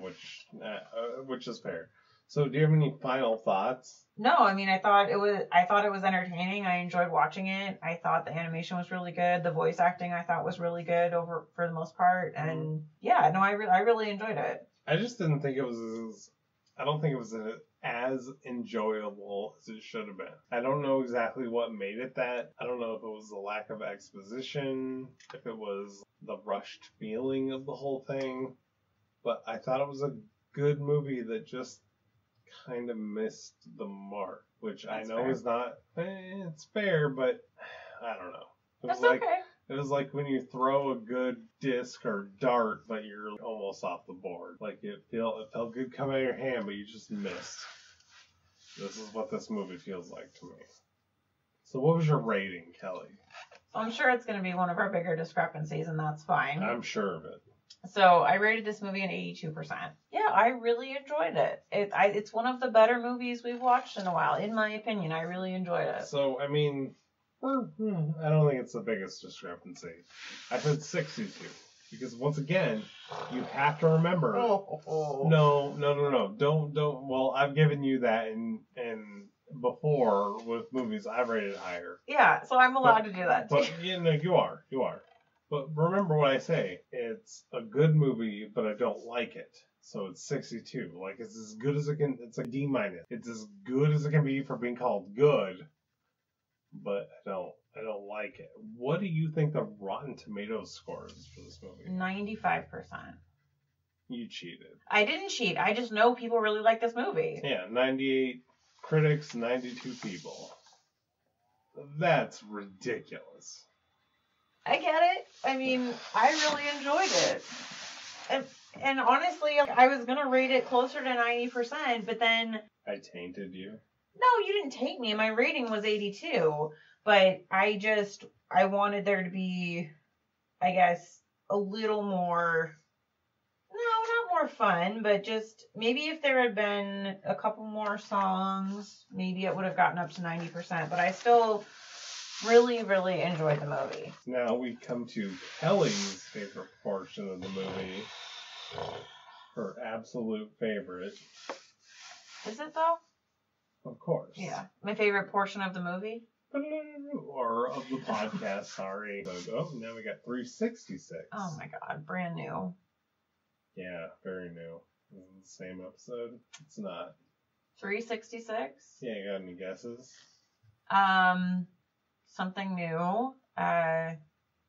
which is fair. So, do you have any final thoughts? No, I mean, I thought it was entertaining. I enjoyed watching it. I thought the animation was really good. The voice acting I thought was really good for the most part. And yeah, no, I really enjoyed it. I just didn't think it was I don't think it was as enjoyable as it should have been. I don't know exactly what made it that. I don't know if it was the lack of exposition, if it was the rushed feeling of the whole thing, but I thought it was a good movie that just kind of missed the mark, which that's I know fair. Is not, it's fair, but I don't know. It was like when you throw a good disc or dart, but you're almost off the board. Like, it felt good coming out of your hand, but you just missed. This is what this movie feels like to me. So what was your rating, Kelly? I'm sure it's going to be one of our bigger discrepancies, and that's fine. I'm sure of it. So I rated this movie an 82%. Yeah, I really enjoyed it. It's one of the better movies we've watched in a while, in my opinion. I really enjoyed it. So, I mean, I don't think it's the biggest discrepancy. I said 62. Because once again, you have to remember. No. Don't. Well, I've given you that and before with movies I've rated higher. Yeah, so I'm allowed to do that too. But you are. But remember what I say. It's a good movie, but I don't like it. So it's 62. Like, it's as good as it can. It's a D-. It's as good as it can be for being called good, but I don't like it. What do you think the Rotten Tomatoes score is for this movie? 95%. You cheated. I didn't cheat. I just know people really like this movie. Yeah, 98 critics, 92 people. That's ridiculous. I get it. I mean, I really enjoyed it. And honestly, I was going to rate it closer to 90%, but then... I tainted you? No, you didn't taint me. My rating was 82, but I wanted there to be, I guess, a little more... No, not more fun, but just maybe if there had been a couple more songs, maybe it would have gotten up to 90%, but I still... really, really enjoyed the movie. Now we come to Kelly's favorite portion of the movie. Her absolute favorite. Is it though? Of course. Yeah. My favorite portion of the movie? Or of the podcast, sorry. Oh, now we got 366. Oh my god, brand new. Yeah, very new. Is it the same episode? It's not. 366? Yeah, you got any guesses? Something new. I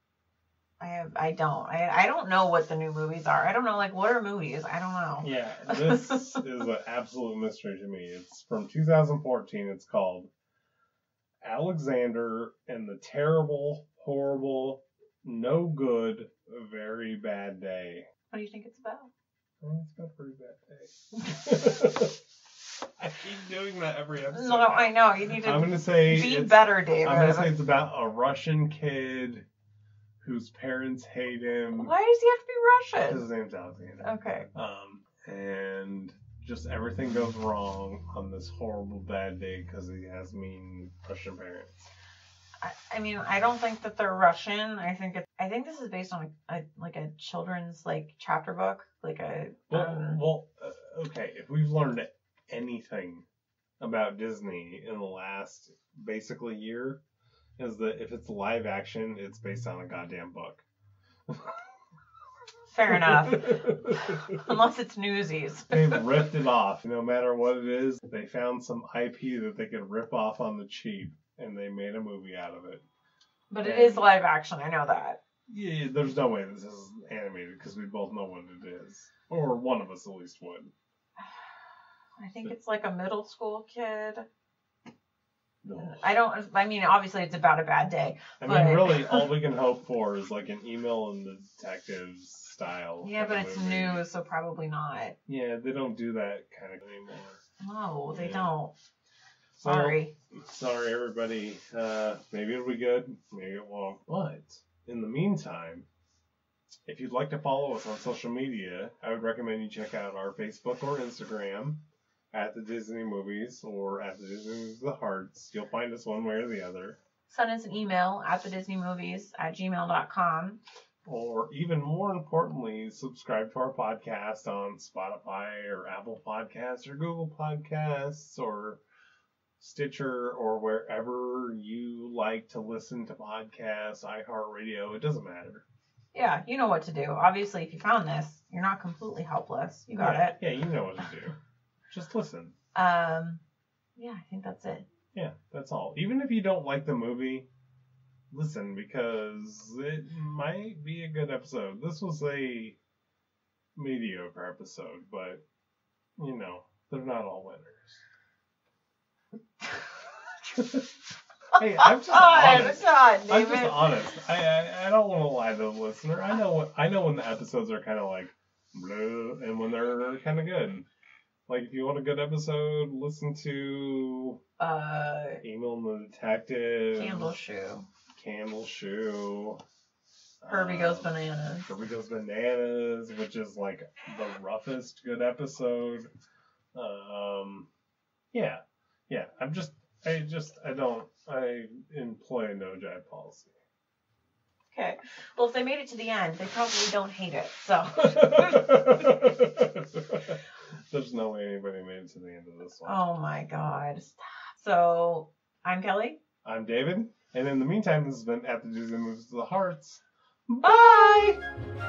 don't know what the new movies are. I don't know, like, what are movies? I don't know. Yeah, this is an absolute mystery to me. It's from 2014. It's called Alexander and the Terrible, Horrible, No Good, Very Bad Day. What do you think it's about? I think it's got a pretty bad day. I keep doing that every episode. No, I know. You need to I'm gonna say be better, David. I'm going to say it's about a Russian kid whose parents hate him. Why does he have to be Because Russian? his name's Alexander. Okay. And just everything goes wrong on this horrible bad day because he has mean Russian parents. I mean, I don't think that they're Russian. I think this is based on a children's chapter book, okay. If we've learned anything about Disney in the last basically year, is that if it's live action, it's based on a goddamn book. Fair enough. Unless it's Newsies. They've ripped it off. No matter what it is, they found some IP that they could rip off on the cheap, and they made a movie out of it. But it is live action, I know that. Yeah, there's no way this is animated, because we both know what it is. Or one of us at least would. I think it's like a middle school kid. No. I mean, obviously it's about a bad day. Mean, really, all we can hope for is like an Email and the Detectives style. Yeah, but it's movie. new, so probably not. Yeah, they don't do that kind of anymore. No, they don't. So, Sorry, everybody. Maybe it'll be good, maybe it won't. But in the meantime, if you'd like to follow us on social media, I would recommend you check out our Facebook or Instagram at the Disney Movies or at the Disney Movies of the Hearts. You'll find us one way or the other. Send us an email at thedisneymovies@gmail.com. Or even more importantly, subscribe to our podcast on Spotify or Apple Podcasts or Google Podcasts or Stitcher or wherever you like to listen to podcasts, iHeartRadio. It doesn't matter. Yeah, you know what to do. Obviously, if you found this, you're not completely helpless. You got it. Yeah, you know what to do. Just listen. Yeah, I think that's it. Yeah, that's all. Even if you don't like the movie, listen, because it might be a good episode. This was a mediocre episode, but, they're not all winners. Hey, I'm just honest. I'm just honest. I don't want to lie to the listener. I know when the episodes are kind of like bleh, and when they're kind of good. Like if you want a good episode, listen to Email and the Detective, Candle Shoe, Herbie Goes Bananas. Herbie Goes Bananas, which is like the roughest good episode. Yeah. I employ a no jive policy. Okay. Well, if they made it to the end, they probably don't hate it, so. There's no way anybody made it to the end of this one. Oh my God. Stop. So, I'm Kelly. I'm David. And in the meantime, this has been At the Disney Movies of the Hearts. Bye!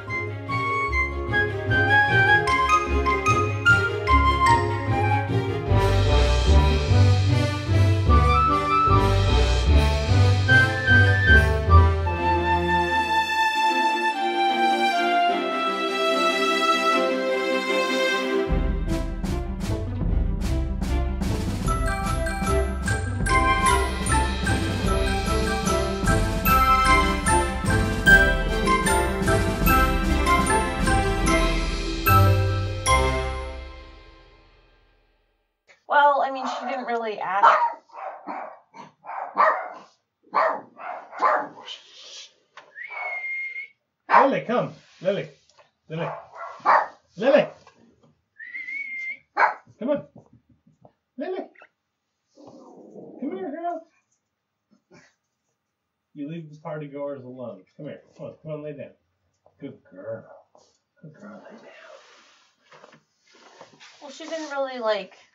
Well, I mean, she didn't really ask. Lily, come. Lily. Come on. Lily. Come here, girl. You leave the party goers alone. Come here. Come on, lay down. Good girl. Lay down. Well, she didn't really,